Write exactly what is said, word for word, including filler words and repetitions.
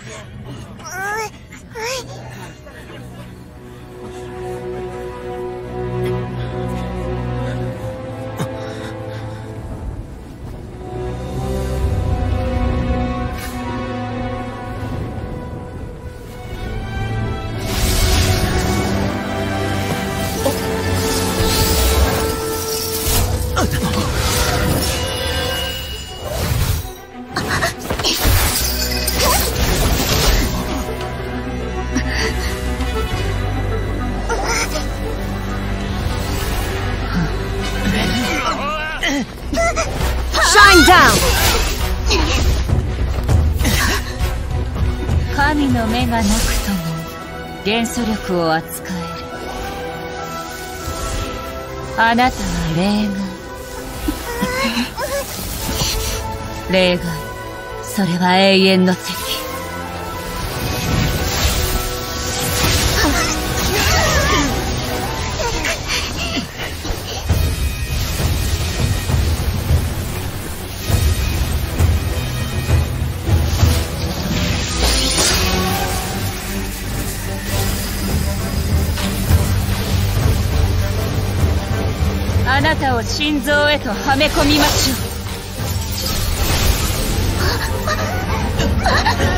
神の目がなくとも元素力を扱える。あなたは例外。例外。それは永遠の敵。あなたを心臓へとはめ込みましょう。